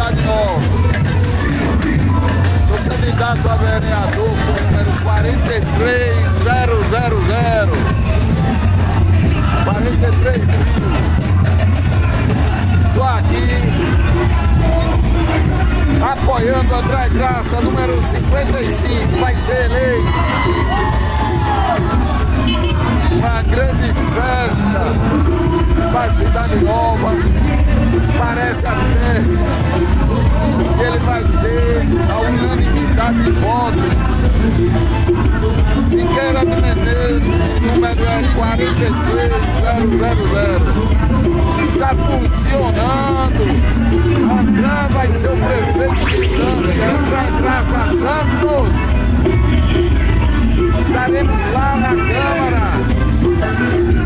Cidade Nova. Sou candidato a vereador com o número 43000. 43 mil. Estou aqui apoiando André Graça, número 55, vai ser eleito. Uma grande festa para a Cidade Nova. Parece até que ele vai ter a unanimidade de votos. Siqueira de Menezes, o número é 43000. Está funcionando. André vai ser o prefeito de Estancia, André Graça Santos. Estaremos lá na Câmara